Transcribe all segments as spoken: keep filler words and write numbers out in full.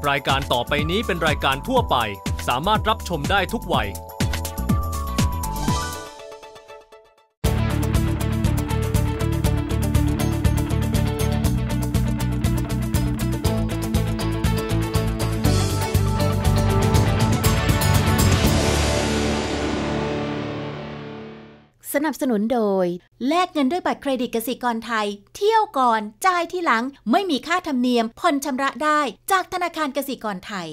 รายการต่อไปนี้เป็นรายการทั่วไปสามารถรับชมได้ทุกวัยสนับสนุนโดยแลกเงินด้วยบัตรเครดิตกสิกรไทยเที่ยวก่อนจ่ายที่หลังไม่มีค่าธรรมเนียมผ่อนชำระได้จากธนาคารกสิกรไทย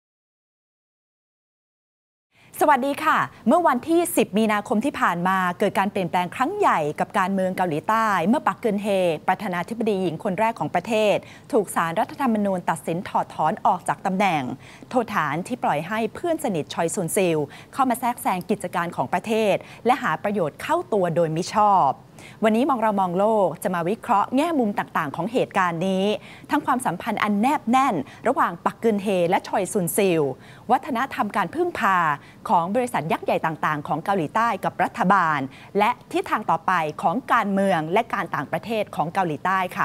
สวัสดีค่ะเมื่อวันที่สิบมีนาคมที่ผ่านมาเกิดการเปลี่ยนแปลงครั้งใหญ่กับการเมืองเกาหลีใต้เมื่อปักกึนเฮประธานาธิบดีหญิงคนแรกของประเทศถูกศาลรัฐธรรมนูญตัดสินถอดถอนออกจากตำแหน่งโทษฐานที่ปล่อยให้เพื่อนสนิทชอยซุนซิลเข้ามาแทรกแซงกิจการของประเทศและหาประโยชน์เข้าตัวโดยมิชอบวันนี้มองเรามองโลกจะมาวิเคราะห์แง่มุมต่างๆของเหตุการณ์นี้ทั้งความสัมพันธ์อันแนบแน่นระหว่างปักกึนเฮและชอยซุนซิลวัฒนธรรมการพึ่งพาของบริษัทยักษ์ใหญ่ต่างๆของเกาหลีใต้กับรัฐบาลและทิศทางต่อไปของการเมืองและการต่างประเทศของเกาหลีใต้ค่ะ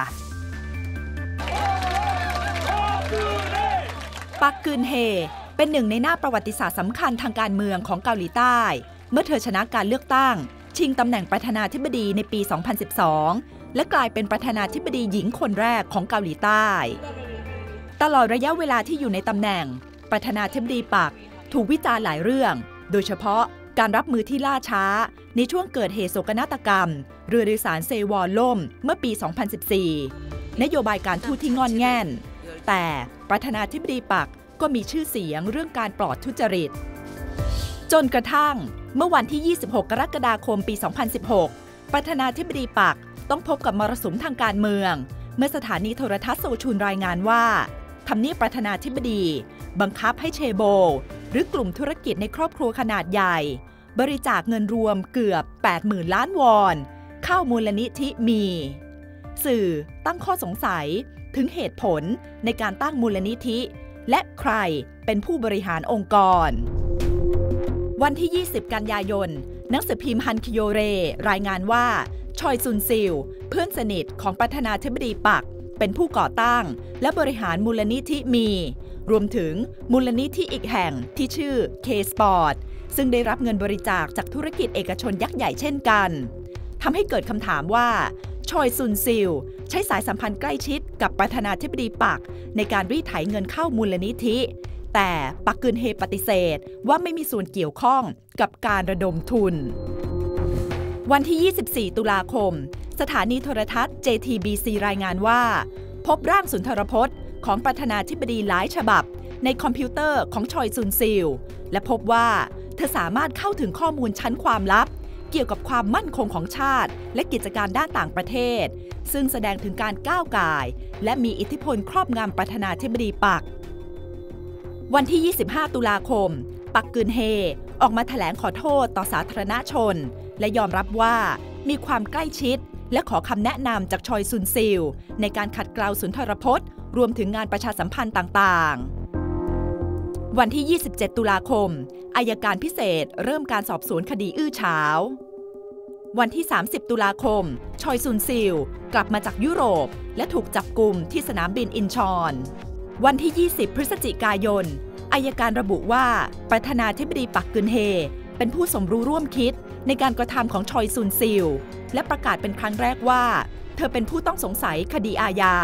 ปักกึนเฮเป็นหนึ่งในหน้าประวัติศาสตร์สำคัญทางการเมืองของเกาหลีใต้เมื่อเธอชนะการเลือกตั้งชิงตำแหน่งประธานาธิบดีในปี สองพันสิบสอง และกลายเป็นประธานาธิบดีหญิงคนแรกของเกาหลีใต้ตลอดระยะเวลาที่อยู่ในตำแหน่งประธานาธิบดีปักถูกวิจารณ์หลายเรื่องโดยเฉพาะการรับมือที่ล่าช้าในช่วงเกิดเหตุโศกนาฏกรรมเรือโดยสารเซวอลล่มเมื่อปี สองพันสิบสี่ นโยบายการทูตที่งอนแง่นแต่ประธานาธิบดีปักก็มีชื่อเสียงเรื่องการปลอดทุจริตจนกระทั่งเมื่อวันที่ ยี่สิบหก กรกฎาคม ปี สองพันสิบหก ประธานาธิบดีปักต้องพบกับมรสุมทางการเมืองเมื่อสถานีโทรทัศน์โซชุนรายงานว่าทำเนียบประธานาธิบดีบังคับให้เชโบหรือกลุ่มธุรกิจในครอบครัวขนาดใหญ่บริจาคเงินรวมเกือบ แปดหมื่น ล้านวอนเข้ามูลนิธิมีสื่อตั้งข้อสงสัยถึงเหตุผลในการตั้งมูลนิธิและใครเป็นผู้บริหารองค์กรวันที่ ยี่สิบ กันยายนหนังสือพิมพ์ฮันคิโยเรรายงานว่าชอยซุนซิลเพื่อนสนิทของประธานาธิบดีปักเป็นผู้ก่อตั้งและบริหารมูลนิธิมีรวมถึงมูลนิธิอีกแห่งที่ชื่อ K-Sport ซึ่งได้รับเงินบริจาคจากธุรกิจเอกชนยักษ์ใหญ่เช่นกันทำให้เกิดคำถามว่าชอยซุนซิลใช้สายสัมพันธ์ใกล้ชิดกับประธานาธิบดีปักในการรีดไถเงินเข้ามูลนิธิแต่ปักกึนเฮปฏิเสธว่าไม่มีส่วนเกี่ยวข้องกับการระดมทุนวันที่ ยี่สิบสี่ ตุลาคมสถานีโทรทัศน์ เจ ที บี ซี รายงานว่าพบร่างสุนทรพจน์ของประธานาธิบดีหลายฉบับในคอมพิวเตอร์ของชอยซุนซิลและพบว่าเธอสามารถเข้าถึงข้อมูลชั้นความลับเกี่ยวกับความมั่นคงของชาติและกิจการด้านต่างประเทศซึ่งแสดงถึงการก้าวก่ายและมีอิทธิพลครอบงำประธานาธิบดีปักวันที่ ยี่สิบห้า ตุลาคมปักกึนเฮออกมาแถลงขอโทษต่อสาธารณชนและยอมรับว่ามีความใกล้ชิดและขอคำแนะนำจากชอยซุนซิลในการขัดเกลาสุนทรพจน์รวมถึงงานประชาสัมพันธ์ต่างๆวันที่ ยี่สิบเจ็ด ตุลาคมอัยการพิเศษเริ่มการสอบสวนคดีอื้อฉาววันที่ สามสิบ ตุลาคมชอยซุนซิลกลับมาจากยุโรปและถูกจับกุมที่สนามบินอินชอนวันที่ ยี่สิบ พฤศจิกายนอัยการระบุว่าประธานาธิบดีปักกึนเฮเป็นผู้สมรู้ร่วมคิดในการกระทำของชอยซุนซิลและประกาศเป็นครั้งแรกว่าเธอเป็นผู้ต้องสงสัยคดีอาญา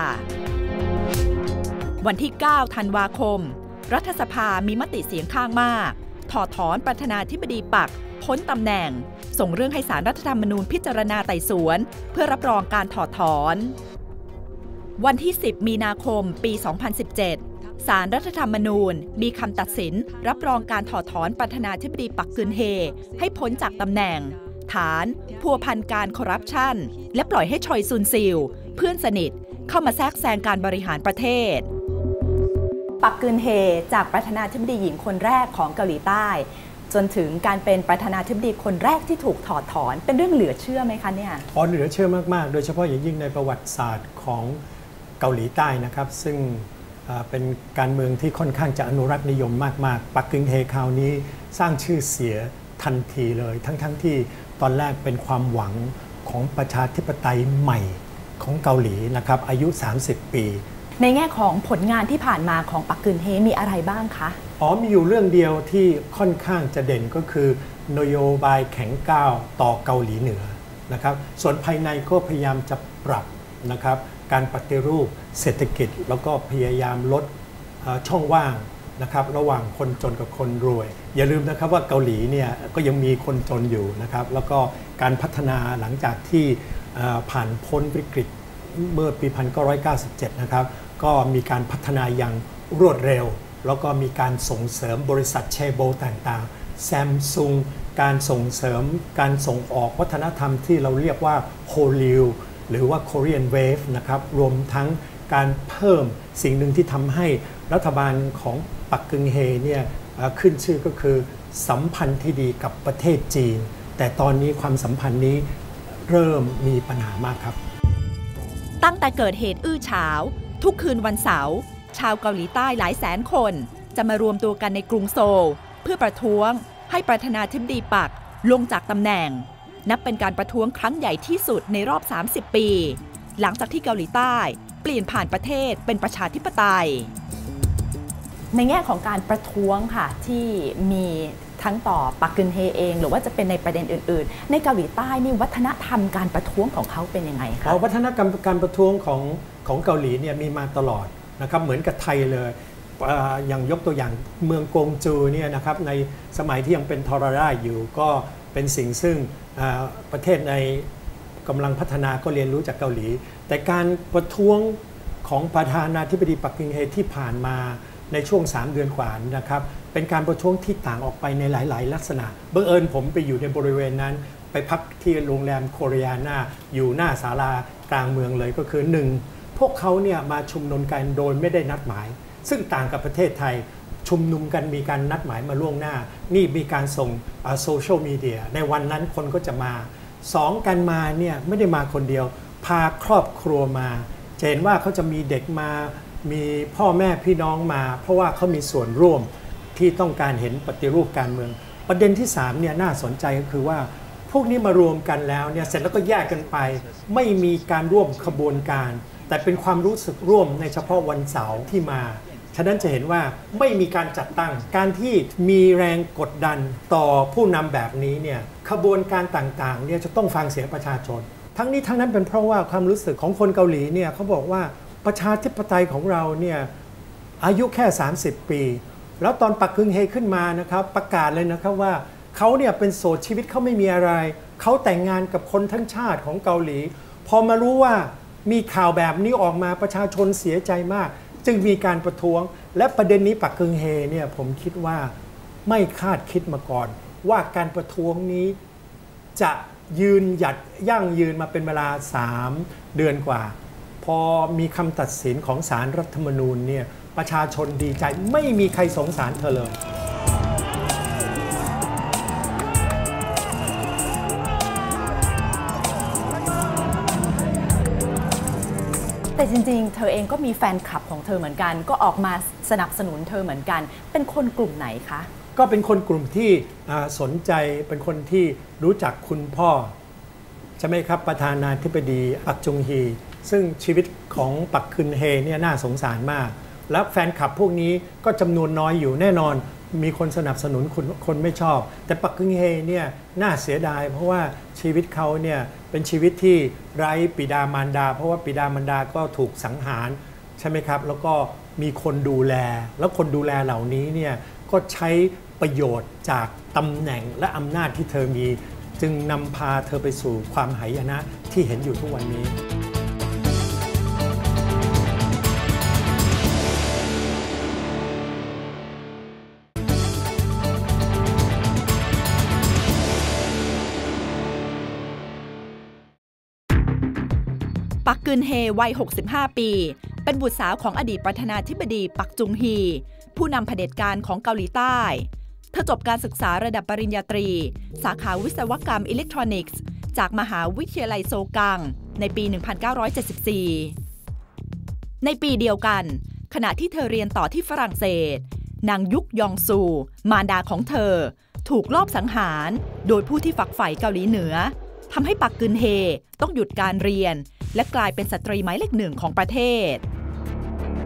วันที่ เก้า ธันวาคมรัฐสภามีมติเสียงข้างมากถอดถอนประธานาธิบดีปักพ้นตำแหน่งส่งเรื่องให้ศาลรัฐธรรมนูญพิจารณาไต่สวนเพื่อรับรองการถอดถอนวันที่ สิบ มีนาคม ปี สองพันสิบเจ็ด ศาลรัฐธรรมนูญมีคำตัดสินรับรองการถอดถอนประธานาธิบดีปักกึนเฮให้พ้นจากตำแหน่งฐานพัวพันการคอร์รัปชันและปล่อยให้ชอยซุนซิลเพื่อนสนิทเข้ามาแทรกแซงการบริหารประเทศปักกึนเฮจากประธานาธิบดีหญิงคนแรกของเกาหลีใต้จนถึงการเป็นประธานาธิบดีคนแรกที่ถูกถอดถอนเป็นเรื่องเหลือเชื่อไหมคะเนี่ยอ๋อเหลือเชื่อมากๆโดยเฉพาะอย่างยิ่งในประวัติศาสตร์ของเกาหลีใต้นะครับซึ่งเป็นการเมืองที่ค่อนข้างจะอนุรักษ์นิยมมากๆปักกึนเฮคราวนี้สร้างชื่อเสียทันทีเลยทั้งๆ ท, ที่ตอนแรกเป็นความหวังของประชาธิปไตยใหม่ของเกาหลีนะครับอายุสามสิบปีในแง่ของผลงานที่ผ่านมาของปักกึนเฮมีอะไรบ้างคะอ๋อมีอยู่เรื่องเดียวที่ค่อนข้างจะเด่นก็คือนโยบายแข็งก้าวต่อเกาหลีเหนือนะครับส่วนภายในก็พยายามจะปรับนะครับการปฏิรูปเศรษฐกิจแล้วก็พยายามลดช่องว่างนะครับระหว่างคนจนกับคนรวยอย่าลืมนะครับว่าเกาหลีเนี่ยก็ยังมีคนจนอยู่นะครับแล้วก็การพัฒนาหลังจากที่ผ่านพ้นวิกฤตเมื่อปีหนึ่งพันเก้าร้อยเก้าสิบเจ็ดนะครับก็มีการพัฒนาอย่างรวดเร็วแล้วก็มีการส่งเสริมบริษัทเชโบต่างๆแซมซุงการส่งเสริมการส่งออกวัฒนธรรมที่เราเรียกว่าโฮลิวหรือว่า Korean Wave นะครับรวมทั้งการเพิ่มสิ่งหนึ่งที่ทำให้รัฐบาลของปักกึงเฮเนี่ยขึ้นชื่อก็คือสัมพันธ์ที่ดีกับประเทศจีนแต่ตอนนี้ความสัมพันธ์นี้เริ่มมีปัญหามากครับตั้งแต่เกิดเหตุอื้อฉาวทุกคืนวันเสาร์ชาวเกาหลีใต้หลายแสนคนจะมารวมตัวกันในกรุงโซลเพื่อประท้วงให้ประธานาธิบดีปักลงจากตำแหน่งนับเป็นการประท้วงครั้งใหญ่ที่สุดในรอบสามสิบปีหลังจากที่เกาหลีใต้เปลี่ยนผ่านประเทศเป็นประชาธิปไตยในแง่ของการประท้วงค่ะที่มีทั้งต่อปักกึนเฮเองหรือว่าจะเป็นในประเด็นอื่นๆในเกาหลีใต้นี่วัฒนธรรมการประท้วงของเขาเป็นยังไงคะวัฒนธรรมการประท้วงของของเกาหลีเนี่ยมีมาตลอดนะครับเหมือนกับไทยเลยอย่างยกตัวอย่างเมืองกงจูเนี่ยนะครับในสมัยที่ยังเป็นทรราชอยู่ก็เป็นสิ่งซึ่งประเทศในกำลังพัฒนาก็เรียนรู้จากเกาหลีแต่การประท้วงของประธานาธิบดีปักกึนเฮที่ผ่านมาในช่วงสามเดือนกว่านะครับเป็นการประท้วงที่ต่างออกไปในหลายๆลักษณะบังเอิญผมไปอยู่ในบริเวณนั้นไปพักที่โรงแรมโคเรียนาอยู่หน้าศาลากลางเมืองเลยก็คือหนึ่งพวกเขาเนี่ยมาชุมนุมกันโดยไม่ได้นัดหมายซึ่งต่างกับประเทศไทยชุมนุมกันมีการนัดหมายมาล่วงหน้านี่มีการส่งโซเชียลมีเดียในวันนั้นคนก็จะมาสองกันมาเนี่ยไม่ได้มาคนเดียวพาครอบครัวมาเห็นว่าเขาจะมีเด็กมามีพ่อแม่พี่น้องมาเพราะว่าเขามีส่วนร่วมที่ต้องการเห็นปฏิรูปการเมืองประเด็นที่สามเนี่ยน่าสนใจก็คือว่าพวกนี้มารวมกันแล้วเนี่ยเสร็จแล้วก็แยกกันไปไม่มีการร่วมขบวนการแต่เป็นความรู้สึกร่วมในเฉพาะวันเสาร์ที่มาฉะนั้นจะเห็นว่าไม่มีการจัดตั้งการที่มีแรงกดดันต่อผู้นำแบบนี้เนี่ยขบวนการต่างๆเนี่ยจะต้องฟังเสียงประชาชนทั้งนี้ทั้งนั้นเป็นเพราะว่าความรู้สึกของคนเกาหลีเนี่ยเขาบอกว่าประชาธิปไตยของเราเนี่ยอายุแค่สามสิบปีแล้วตอนปักกึนเฮขึ้นมานะครับประกาศเลยนะครับว่าเขาเนี่ยเป็นโสดชีวิตเขาไม่มีอะไรเขาแต่งงานกับคนทั้งชาติของเกาหลีพอมารู้ว่ามีข่าวแบบนี้ออกมาประชาชนเสียใจมากจึงมีการประท้วงและประเด็นนี้ปักกึนเฮเนี่ยผมคิดว่าไม่คาดคิดมาก่อนว่าการประท้วงนี้จะยืนหยัดยั่งยืนมาเป็นเวลาสามเดือนกว่าพอมีคำตัดสินของศาลรัฐธรรมนูญเนี่ยประชาชนดีใจไม่มีใครสงสารเธอเลยแต่จริงๆเธอเองก็มีแฟนคลับของเธอเหมือนกันก็ออกมาสนับสนุนเธอเหมือนกันเป็นคนกลุ่มไหนคะก็เป็นคนกลุ่มที่สนใจเป็นคนที่รู้จักคุณพ่อใช่ไหมครับประธานาธิบดีปักจุงฮีซึ่งชีวิตของปักกึนเฮเนี่ยน่าสงสารมากและแฟนคลับพวกนี้ก็จำนวนน้อยอยู่แน่นอนมีคนสนับสนุนคนคนไม่ชอบแต่ปักกึนเฮเนี่ยน่าเสียดายเพราะว่าชีวิตเขาเนี่ยเป็นชีวิตที่ไร้บิดามารดาเพราะว่าบิดามารดาก็ถูกสังหารใช่ไหมครับแล้วก็มีคนดูแลแล้วคนดูแลเหล่านี้เนี่ยก็ใช้ประโยชน์จากตำแหน่งและอำนาจที่เธอมีจึงนำพาเธอไปสู่ความหายนะที่เห็นอยู่ทุกวันนี้ปักกึนเฮวัยหกสิบห้าปีเป็นบุตรสาวของอดีตประธานาธิบดีปักจุงฮีผู้นำเผด็จการของเกาหลีใต้เธอจบการศึกษาระดับปริญญาตรีสาขาวิศวกรรมอิเล็กทรอนิกส์จากมหาวิทยาลัยโซกังในปี หนึ่งพันเก้าร้อยเจ็ดสิบสี่ ในปีเดียวกันขณะที่เธอเรียนต่อที่ฝรั่งเศสนางยุกยองซูมารดาของเธอถูกลอบสังหารโดยผู้ที่ฝักใฝ่เกาหลีเหนือทำให้ปักกึนเฮต้องหยุดการเรียนและกลายเป็นสตรีหมายเลขหนึ่งของประเทศ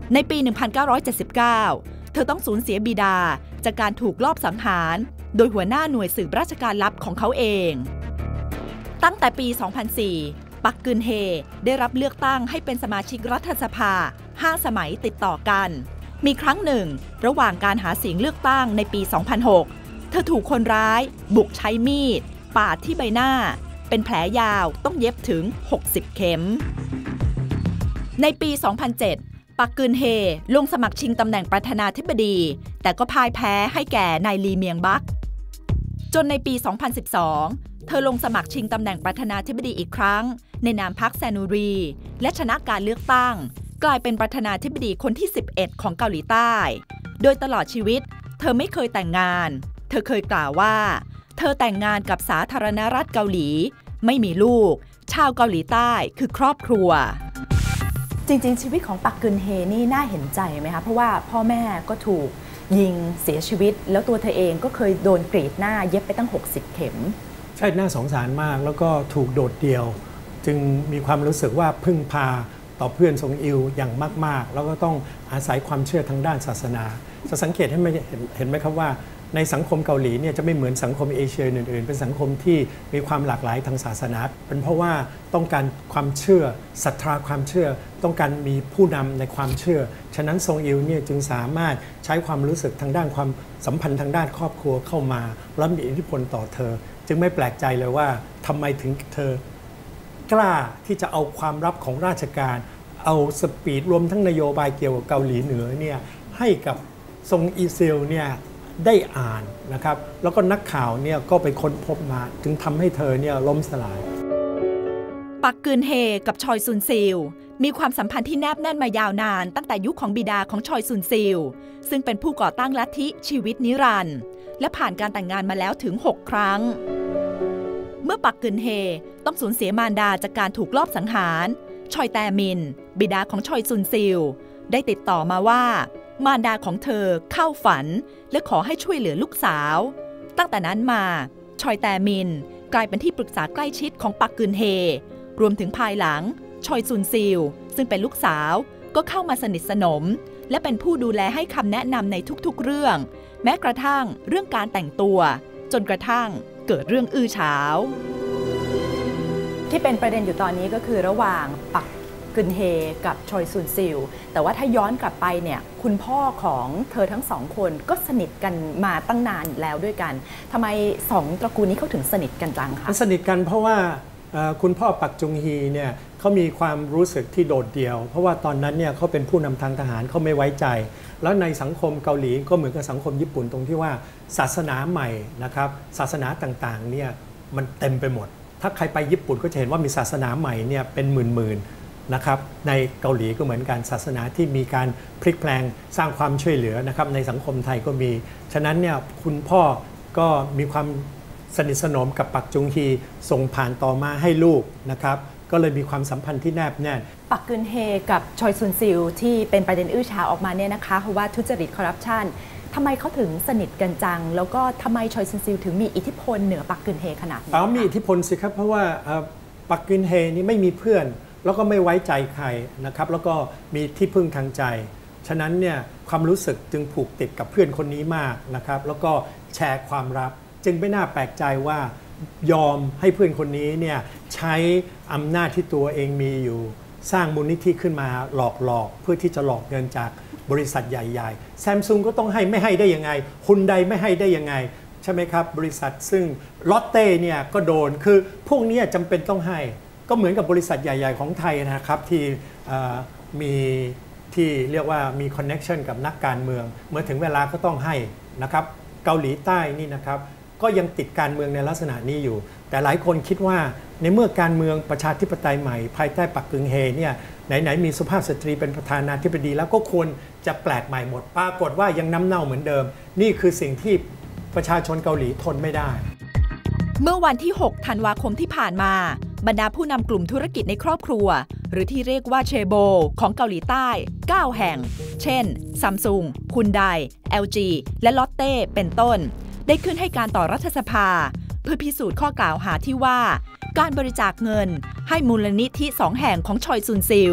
ในปี หนึ่งพันเก้าร้อยเจ็ดสิบเก้า เธอต้องสูญเสียบิดาจากการถูกลอบสังหารโดยหัวหน้าหน่วยสืบราชการลับของเขาเองตั้งแต่ปี สองพันสี่ ปักกึนเฮได้รับเลือกตั้งให้เป็นสมาชิกรัฐสภาห้าสมัยติดต่อกันมีครั้งหนึ่งระหว่างการหาเสียงเลือกตั้งในปี สองพันหก เธอถูกคนร้ายบุกใช้มีดปาดที่ใบหน้าเป็นแผลยาวต้องเย็บถึงหกสิบเข็มในปี สองพันเจ็ด ปักกึนเฮลงสมัครชิงตำแหน่งประธานาธิบดีแต่ก็พ่ายแพ้ให้แก่นายลีเมียงบักจนในปี สองพันสิบสอง เธอลงสมัครชิงตำแหน่งประธานาธิบดีอีกครั้งในนามพรรคแซนูรีและชนะการเลือกตั้งกลายเป็นประธานาธิบดีคนที่สิบเอ็ดของเกาหลีใต้โดยตลอดชีวิตเธอไม่เคยแต่งงานเธอเคยกล่าวว่าเธอแต่งงานกับสาธารณรัฐเกาหลีไม่มีลูกชาวเกาหลีใต้คือครอบครัวจริงๆชีวิตของปักกึนเฮนี่น่าเห็นใจไหมคะเพราะว่าพ่อแม่ก็ถูกยิงเสียชีวิตแล้วตัวเธอเองก็เคยโดนกรีดหน้าเย็บไปตั้งหกสิบเข็มใช่น่าสงสารมากแล้วก็ถูกโดดเดี่ยวจึงมีความรู้สึกว่าพึ่งพาต่อเพื่อนทรงอิลอย่างมากๆแล้วก็ต้องอาศัยความเชื่อทางด้านศาสนาจะสังเกตให้เห็นเห็นไหมครับว่าในสังคมเกาหลีเนี่ยจะไม่เหมือนสังคมเอเชียอื่นๆเป็นสังคมที่มีความหลากหลายทางศาสนาเป็นเพราะว่าต้องการความเชื่อศรัทธาความเชื่อต้องการมีผู้นำในความเชื่อฉะนั้นทรงอิลเนี่ยจึงสามารถใช้ความรู้สึกทางด้านความสัมพันธ์ทางด้านครอบครัวเข้ามาและมีอิทธิพลต่อเธอจึงไม่แปลกใจเลยว่าทำไมถึงเธอกล้าที่จะเอาความลับของราชการเอาสปีดรวมทั้งนโยบายเกี่ยวกับเกาหลีเหนือเนี่ยให้กับทรงอิซิลเนี่ยได้อ่านนะครับแล้วก็นักข่าวเนี่ยก็ไปค้นพบมาจึงทำให้เธอเนี่ยล้มสลายปักกึนเฮกับชอยซุนซิลมีความสัมพันธ์ที่แนบแน่นมายาวนานตั้งแต่ยุคของบิดาของชอยซุนซิลซึ่งเป็นผู้ก่อตั้งลัทธิชีวิตนิรันดร์และผ่านการแต่งงานมาแล้วถึงหกครั้งเมื่อปักกึนเฮต้องสูญเสียมารดาจากการถูกลอบสังหารชอยแตมินบิดาของชอยซุนซิลได้ติดต่อมาว่ามารดาของเธอเข้าฝันและขอให้ช่วยเหลือลูกสาวตั้งแต่นั้นมาชอยแตมินกลายเป็นที่ปรึกษาใกล้ชิดของปักกึนเฮรวมถึงภายหลังชอยซุนซิลซึ่งเป็นลูกสาวก็เข้ามาสนิทสนมและเป็นผู้ดูแลให้คำแนะนำในทุกๆเรื่องแม้กระทั่งเรื่องการแต่งตัวจนกระทั่งเกิดเรื่องอื้อฉาวที่เป็นประเด็นอยู่ตอนนี้ก็คือระหว่างปักกึนเฮกับชอยซุนซิลแต่ว่าถ้าย้อนกลับไปเนี่ยคุณพ่อของเธอทั้งสองคนก็สนิทกันมาตั้งนานแล้วด้วยกันทำไมสองตระกูลนี้เขาถึงสนิทกันจังคะสนิทกันเพราะว่าคุณพ่อปักจุงฮีเนี่ยเขามีความรู้สึกที่โดดเดี่ยวเพราะว่าตอนนั้นเนี่ยเขาเป็นผู้นำทางทหารเขาไม่ไว้ใจแล้วในสังคมเกาหลีก็เหมือนกับสังคมญี่ปุ่นตรงที่ว่าศาสนาใหม่นะครับศาสนาต่างๆเนี่ยมันเต็มไปหมดถ้าใครไปญี่ปุ่นก็จะเห็นว่ามีศาสนาใหม่เนี่ยเป็นหมื่นๆนะครับในเกาหลีก็เหมือนกันศาสนาที่มีการพลิกแปลงสร้างความช่วยเหลือนะครับในสังคมไทยก็มีฉะนั้นเนี่ยคุณพ่อก็มีความสนิทสนมกับปักจุงฮีส่งผ่านต่อมาให้ลูกนะครับก็เลยมีความสัมพันธ์ที่แนบแน่นปักกึนเฮกับชอยซุนซิลที่เป็นประเด็นอื้อฉาวออกมาเนี่ยนะคะเพราะว่าทุจริตคอร์รัปชันทำไมเขาถึงสนิทกันจังแล้วก็ทำไมชอยซุนซิลถึงมีอิทธิพลเหนือปักกึนเฮขนาดนี้อ๋อมีอิทธิพลสิครับเพราะว่าปักกึนเฮนี่ไม่มีเพื่อนแล้วก็ไม่ไว้ใจใครนะครับแล้วก็มีที่พึ่งทางใจฉะนั้นเนี่ยความรู้สึกจึงผูกติดกับเพื่อนคนนี้มากนะครับแล้วก็แชร์ความลับจึงไม่น่าแปลกใจว่ายอมให้เพื่อนคนนี้เนี่ยใช้อำนาจที่ตัวเองมีอยู่สร้างมูลนิธิขึ้นมาหลอกหลอกเพื่อที่จะหลอกเงินจากบริษัทใหญ่ๆ Samsung ก็ต้องให้ไม่ให้ได้ยังไงฮุนไดไม่ให้ได้ยังไงใช่ไหมครับบริษัทซึ่งลอตเต้เนี่ยก็โดนคือพวกนี้จำเป็นต้องให้ก็เหมือนกับบริษัทใหญ่ๆของไทยนะครับที่มีที่เรียกว่ามีคอนเนคชันกับนักการเมืองเมื่อถึงเวลาก็ต้องให้นะครับเกาหลีใต้นี่นะครับก็ยังติดการเมืองในลักษณะนี้อยู่แต่หลายคนคิดว่าในเมื่อการเมืองประชาธิปไตยใหม่ภายใต้ปักกึนเฮเนี่ยไหนๆมีสุภาพสตรีเป็นประธานาธิบดีแล้วก็ควรจะแปลกใหม่หมดปรากฏว่ายังน้ำเน่าเหมือนเดิมนี่คือสิ่งที่ประชาชนเกาหลีทนไม่ได้เมื่อวันที่หกธันวาคมที่ผ่านมาบรรดาผู้นำกลุ่มธุรกิจในครอบครัวหรือที่เรียกว่าเชโบของเกาหลีใต้เก้าแห่งเช่น Samsung ฮุนได แอล จี และลอตเต้เป็นต้นได้ขึ้นให้การต่อรัฐสภาเพื่อพิสูจน์ข้อกล่าวหาที่ว่าการบริจาคเงินให้มูลนิธิสองแห่งของชอยซุนซิล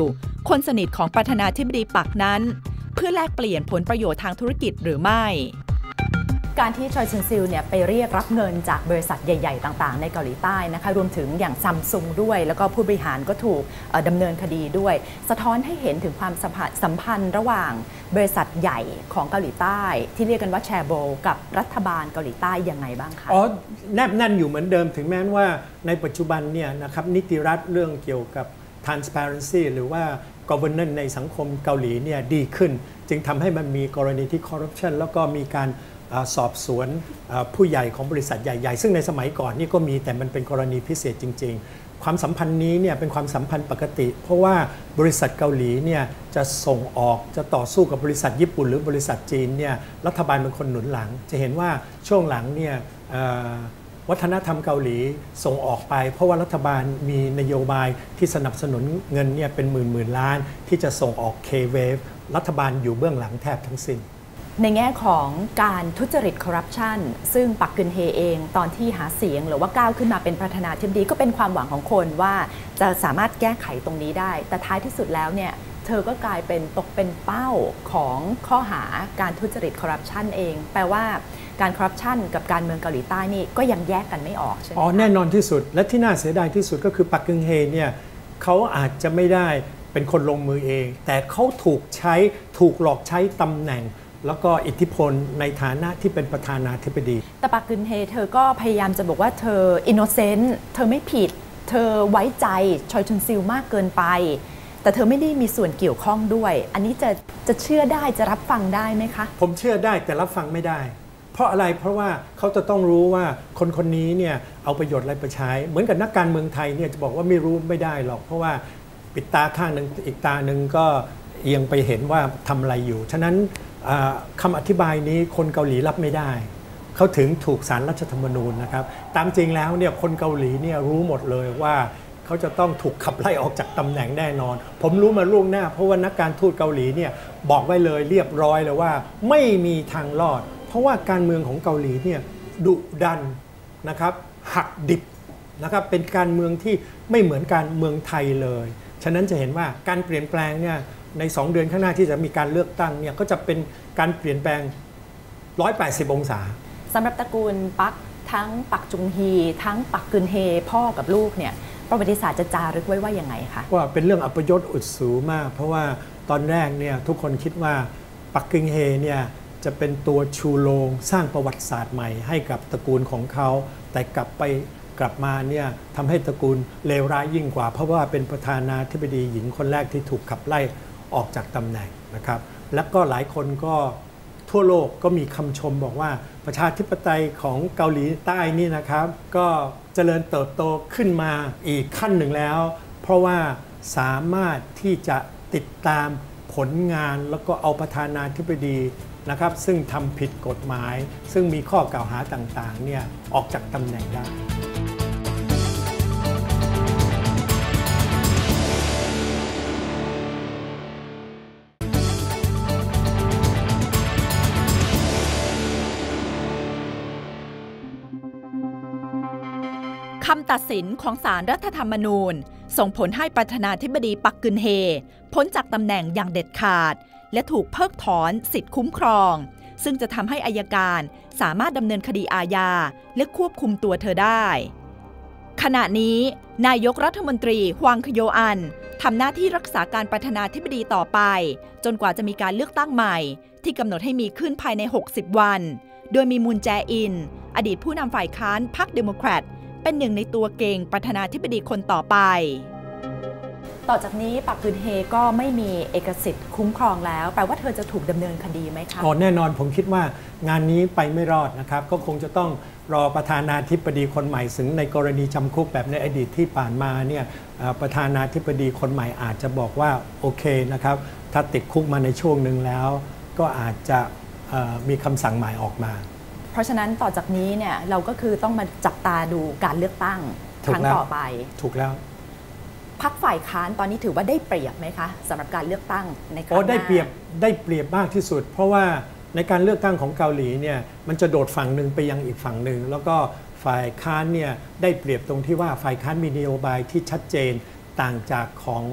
คนสนิทของประธานาธิบดีปักนั้นเพื่อแลกเปลี่ยนผลประโยชน์ทางธุรกิจหรือไม่การที่ชอยซุนซิลเนี่ยไปเรียกรับเงินจากบริษัทใหญ่ๆต่างๆในเกาหลีใต้นะคะรวมถึงอย่างซัมซุงด้วยแล้วก็ผู้บริหารก็ถูกดำเนินคดีด้วยสะท้อนให้เห็นถึงความสัมพันธ์ระหว่างบริษัทใหญ่ของเกาหลีใต้ที่เรียกกันว่าแชโบกับรัฐบาลเกาหลีใต้ยังไงบ้างคะอ๋อแนบแน่นอยู่เหมือนเดิมถึงแม้ว่าในปัจจุบันเนี่ยนะครับนิติรัฐเรื่องเกี่ยวกับ transparency หรือว่า governance ในสังคมเกาหลีเนี่ยดีขึ้นจึงทำให้มันมีกรณีที่ corruption แล้วก็มีการสอบสวนผู้ใหญ่ของบริษัทใหญ่ๆซึ่งในสมัยก่อนนี่ก็มีแต่มันเป็นกรณีพิเศษจริงๆความสัมพันธ์นี้เนี่ยเป็นความสัมพันธ์ปกติเพราะว่าบริษัทเกาหลีเนี่ยจะส่งออกจะต่อสู้กับบริษัทญี่ปุ่นหรือบริษัทจีนเนี่ยรัฐบาลเป็นคนหนุนหลังจะเห็นว่าช่วงหลังเนี่ยวัฒนธรรมเกาหลีส่งออกไปเพราะว่ารัฐบาลมีนโยบายที่สนับสนุนเงินเนี่ยเป็นหมื่นหมื่นล้านที่จะส่งออก K-Wave รัฐบาลอยู่เบื้องหลังแทบทั้งสิ้นในแง่ของการทุจริตคอร์รัปชันซึ่งปักกึนเฮเองตอนที่หาเสียงหรือว่าก้าวขึ้นมาเป็นประธานาธิบดีก็เป็นความหวังของคนว่าจะสามารถแก้ไขตรงนี้ได้แต่ท้ายที่สุดแล้วเนี่ยเธอก็กลายเป็นตกเป็นเป้าของข้อหาการทุจริตคอร์รัปชันเองแปลว่าการคอร์รัปชันกับการเมืองเกาหลีใต้นี่ก็ยังแยกกันไม่ออกใช่ไหมอ๋อแน่นอนที่สุดและที่น่าเสียดายที่สุดก็คือปักกึนเฮเนี่ยเขาอาจจะไม่ได้เป็นคนลงมือเองแต่เขาถูกใช้ถูกหลอกใช้ตำแหน่งแล้วก็อิทธิพลในฐานะที่เป็นประธานาธิบดีแต่ปักกึนเฮเธอก็พยายามจะบอกว่าเธออินโนเซนต์เธอไม่ผิดเธอไว้ใจชอยชุนซิลมากเกินไปแต่เธอไม่ได้มีส่วนเกี่ยวข้องด้วยอันนี้จะจะเชื่อได้จะรับฟังได้ไหมคะผมเชื่อได้แต่รับฟังไม่ได้เพราะอะไรเพราะว่าเขาจะต้องรู้ว่าคนคนนี้เนี่ยเอาประโยชน์อะไรไปใช้เหมือนกับนักการเมืองไทยเนี่ยจะบอกว่าไม่รู้ไม่ได้หรอกเพราะว่าปิดตาข้างหนึ่งอีกตาหนึ่งก็เอียงไปเห็นว่าทำอะไรอยู่ฉะนั้นคำอธิบายนี้คนเกาหลีรับไม่ได้เขาถึงถูกศาลรัฐธรรมนูญนะครับตามจริงแล้วเนี่ยคนเกาหลีเนี่ยรู้หมดเลยว่าเขาจะต้องถูกขับไล่ออกจากตำแหน่งแน่นอนผมรู้มาล่วงหน้าเพราะว่านักการทูตเกาหลีเนี่ยบอกไว้เลยเรียบร้อยเลยว่าไม่มีทางรอดเพราะว่าการเมืองของเกาหลีเนี่ยดุดันนะครับหักดิบนะครับเป็นการเมืองที่ไม่เหมือนการเมืองไทยเลยฉะนั้นจะเห็นว่าการเปลี่ยนแปลงเนี่ยในสองเดือนข้างหน้าที่จะมีการเลือกตั้งเนี่ยก็จะเป็นการเปลี่ยนแปลงหนึ่งร้อยแปดสิบองศาสำหรับตระกูลปักทั้งปักจุงฮีทั้งปักกึนเฮพ่อกับลูกเนี่ยประวัติศาสตร์จะจารึกไว้ว่ายังไงคะว่าเป็นเรื่องอัปยศอุดสูมากเพราะว่าตอนแรกเนี่ยทุกคนคิดว่าปักกึนเฮเนี่ยจะเป็นตัวชูโรงสร้างประวัติศาสตร์ใหม่ให้กับตระกูลของเขาแต่กลับไปกลับมาเนี่ยทำให้ตระกูลเลวร้ายยิ่งกว่าเพราะว่าเป็นประธานาธิบดีหญิงคนแรกที่ถูกขับไล่ออกจากตำแหน่งนะครับแล้วก็หลายคนก็ทั่วโลกก็มีคำชมบอกว่าประชาธิปไตยของเกาหลีใต้นี่นะครับก็เจริญเติบโตขึ้นมาอีกขั้นหนึ่งแล้วเพราะว่าสามารถที่จะติดตามผลงานแล้วก็เอาประธานาธิบดีนะครับซึ่งทำผิดกฎหมายซึ่งมีข้อกล่าวหาต่างๆเนี่ยออกจากตำแหน่งได้คำตัดสินของศาลรัฐธรรมนูญส่งผลให้ประธานาธิบดีปักกึนเฮพ้นจากตำแหน่งอย่างเด็ดขาดและถูกเพิกถอนสิทธิคุ้มครองซึ่งจะทำให้อัยการสามารถดำเนินคดีอาญาและควบคุมตัวเธอได้ขณะนี้นายกรัฐมนตรีฮวางคโยอันทำหน้าที่รักษาการประธานาธิบดีต่อไปจนกว่าจะมีการเลือกตั้งใหม่ที่กำหนดให้มีขึ้นภายในหกสิบวันโดยมีมูนแจอินอดีตผู้นำฝ่ายค้านพรรคเดโมแครตเป็นหนึ่งในตัวเก่งประธานาธิบดีคนต่อไปต่อจากนี้ปักกึนเฮก็ไม่มีเอกสิทธิ์คุ้มครองแล้วแปลว่าเธอจะถูกดำเนินคดีไหมคะอ๋อแน่นอนผมคิดว่างานนี้ไปไม่รอดนะครับก็คงจะต้องรอประธานาธิบดีคนใหม่ซึ่งในกรณีจำคุกแบบในอดีตที่ผ่านมาเนี่ยประธานาธิบดีคนใหม่อาจจะบอกว่าโอเคนะครับถ้าติดคุกมาในช่วงหนึ่งแล้วก็อาจจะมีคำสั่งใหม่ออกมาเพราะฉะนั้นต่อจากนี้เนี่ยเราก็คือต้องมาจับตาดูการเลือกตั้งครั้งต่อไปถูกแล้วพรรคฝ่ายค้านตอนนี้ถือว่าได้เปรียบไหมคะสำหรับการเลือกตั้งในครั้งหน้าโอ้ได้เปรียบได้เปรียบมากที่สุดเพราะว่าในการเลือกตั้งของเกาหลีเนี่ยมันจะโดดฝั่งหนึ่งไปยังอีกฝั่งหนึ่งแล้วก็ฝ่ายค้านเนี่ยได้เปรียบตรงที่ว่าฝ่ายค้านมีนโยบายที่ชัดเจนต่างจากของ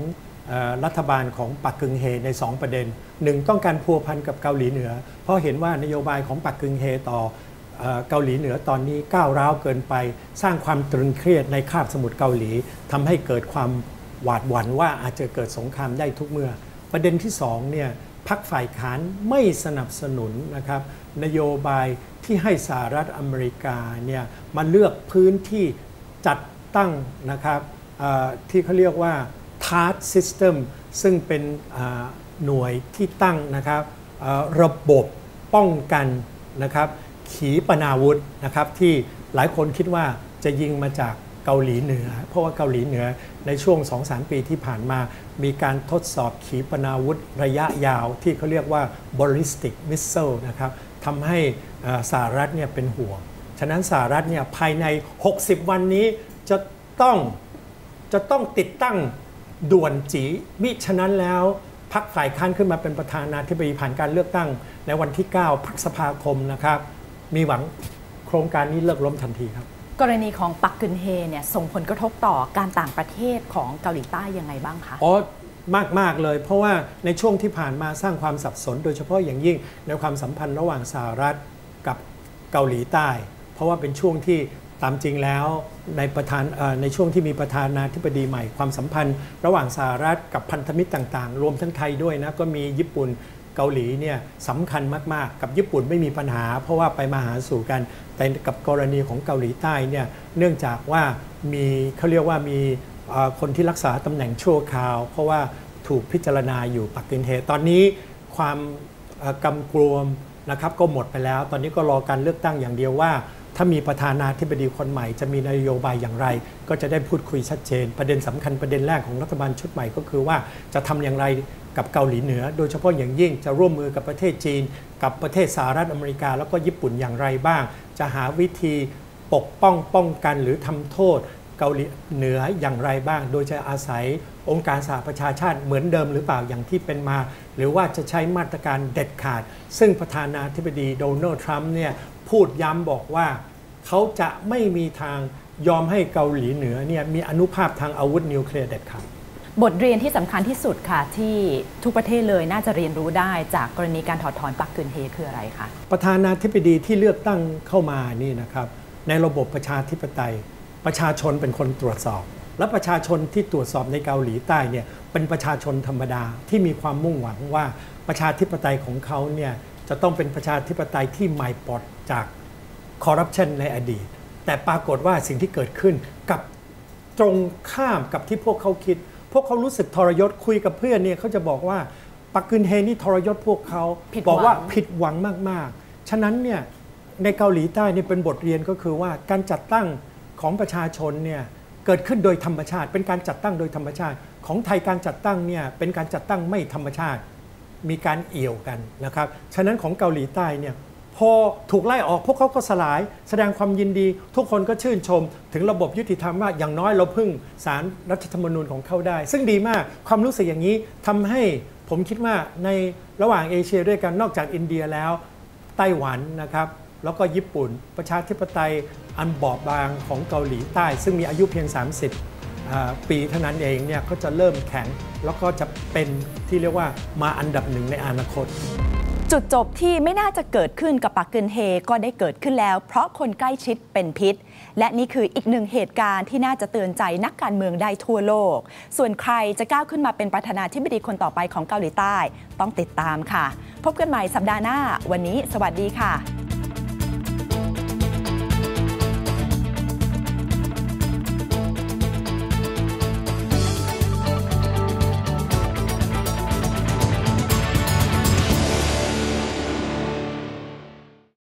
รัฐบาลของปักกึงเฮในสองประเด็นหนึ่งต้องการพัวพันกับเกาหลีเหนือเพราะเห็นว่านโยบายของปักกึงเฮต่อเกาหลีเหนือตอนนี้ก้าวร้าวเกินไปสร้างความตรึงเครียดในคาบสมุทรเกาหลีทำให้เกิดความหวาดหวั่นว่าอาจจะเกิดสงครามได้ทุกเมื่อประเด็นที่สองเนี่ยพรรคฝ่ายค้านไม่สนับสนุนนะครับนโยบายที่ให้สหรัฐอเมริกาเนี่ยมาเลือกพื้นที่จัดตั้งนะครับที่เขาเรียกว่า Task System ซึ่งเป็นหน่วยที่ตั้งนะครับระบบป้องกันนะครับขีปนาวุธนะครับที่หลายคนคิดว่าจะยิงมาจากเกาหลีเหนือเพราะว่าเกาหลีเหนือในช่วง สองถึงสาม ปีที่ผ่านมามีการทดสอบขีปนาวุธระยะยาวที่เขาเรียกว่า ballistic missile นะครับทำให้สหรัฐเนี่ยเป็นห่วงฉะนั้นสหรัฐเนี่ยภายในหกสิบวันนี้จะต้องจะต้องติดตั้งด่วนจีมิฉะนั้นแล้วพรรคฝ่ายค้านขึ้นมาเป็นประธานาธิบดีผ่านการเลือกตั้งในวันที่เก้าพฤษภาคมนะครับมีหวังโครงการนี้เลิกล้มทันทีครับกรณีของปักกึนเฮเนี่ยส่งผลกระทบต่อการต่างประเทศของเกาหลีใต้ยังไงบ้างคะอ๋อมากมากเลยเพราะว่าในช่วงที่ผ่านมาสร้างความสับสนโดยเฉพาะอย่างยิ่งในความสัมพันธ์ระหว่างสหรัฐกับเกาหลีใต้เพราะว่าเป็นช่วงที่ตามจริงแล้วในประธานในช่วงที่มีประธานาธิบดีใหม่ความสัมพันธ์ระหว่างสหรัฐกับพันธมิตรต่างๆรวมทั้งไทยด้วยนะก็มีญี่ปุ่นเกาหลีเนี่ยสำคัญมากๆกับญี่ปุ่นไม่มีปัญหาเพราะว่าไปมาหาสู่กันแต่กับกรณีของเกาหลีใต้เนี่ยเนื่องจากว่ามีเขาเรียกว่ามีคนที่รักษาตำแหน่งชั่วคราวเพราะว่าถูกพิจารณาอยู่ปักกึนเฮตอนนี้ความกำกวมนะครับก็หมดไปแล้วตอนนี้ก็รอการเลือกตั้งอย่างเดียวว่าถ้ามีประธานาธิบดีคนใหม่จะมีนโยบายอย่างไรก็จะได้พูดคุยชัดเจนประเด็นสำคัญประเด็นแรกของรัฐบาลชุดใหม่ก็คือว่าจะทำอย่างไรกับเกาหลีเหนือโดยเฉพาะอย่างยิ่งจะร่วมมือกับประเทศจีนกับประเทศสหรัฐอเมริกาแล้วก็ญี่ปุ่นอย่างไรบ้างจะหาวิธีปกป้องป้องกันหรือทำโทษเกาหลีเหนืออย่างไรบ้างโดยจะอาศัยองค์การสหประชาชาติเหมือนเดิมหรือเปล่าอย่างที่เป็นมาหรือว่าจะใช้มาตรการเด็ดขาดซึ่งประธานาธิบดีโดนัลด์ทรัมป์เนี่ยพูดย้ำบอกว่าเขาจะไม่มีทางยอมให้เกาหลีเหนือเนี่ยมีอนุภาพทางอาวุธนิวเคลียร์เด็ดขาดบทเรียนที่สำคัญที่สุดค่ะที่ทุกประเทศเลยน่าจะเรียนรู้ได้จากกรณีการถอดถอนปักกึนเฮคืออะไรคะประธานาธิบดีที่เลือกตั้งเข้ามานี่นะครับในระบบประชาธิปไตยประชาชนเป็นคนตรวจสอบและประชาชนที่ตรวจสอบในเกาหลีใต้เนี่ยเป็นประชาชนธรรมดาที่มีความมุ่งหวังว่าประชาธิปไตยของเขาเนี่ยจะต้องเป็นประชาธิปไตยที่ไม่ปลอดจากคอร์รัปชันในอดีตแต่ปรากฏว่าสิ่งที่เกิดขึ้นกับตรงข้ามกับที่พวกเขาคิดพวกเขารู้สึกทรยศคุยกับเพื่อนเนี่ยเขาจะบอกว่าปักกึนเฮนี่ทรยศพวกเขาบอกว่าผิดหวังมากๆฉะนั้นเนี่ยในเกาหลีใต้นี่เป็นบทเรียนก็คือว่าการจัดตั้งของประชาชนเนี่ยเกิดขึ้นโดยธรรมชาติเป็นการจัดตั้งโดยธรรมชาติของไทยการจัดตั้งเนี่ยเป็นการจัดตั้งไม่ธรรมชาติมีการเอี่ยวกันนะครับฉะนั้นของเกาหลีใต้เนี่ยพอถูกไล่ออกพวกเขาก็สลายแสดงความยินดีทุกคนก็ชื่นชมถึงระบบยุติธรรมว่าอย่างน้อยเราพึ่งศาลรัฐธรรมนูญของเขาได้ซึ่งดีมากความรู้สึกอย่างนี้ทำให้ผมคิดว่าในระหว่างเอเชียด้วยกันนอกจากอินเดียแล้วไต้หวันนะครับแล้วก็ญี่ปุ่นประชาธิปไตยอันบอบบางของเกาหลีใต้ซึ่งมีอายุเพียงสามสิบปีเท่านั้นเองเนี่ยก็จะเริ่มแข็งแล้วก็จะเป็นที่เรียกว่ามาอันดับหนึ่งในอนาคตจุดจบที่ไม่น่าจะเกิดขึ้นกับปักกึนเฮก็ได้เกิดขึ้นแล้วเพราะคนใกล้ชิดเป็นพิษและนี่คืออีกหนึ่งเหตุการณ์ที่น่าจะเตือนใจนักการเมืองได้ทั่วโลกส่วนใครจะก้าวขึ้นมาเป็นประธานาธิบดีคนต่อไปของเกาหลีใต้ต้องติดตามค่ะพบกันใหม่สัปดาห์หน้าวันนี้สวัสดีค่ะ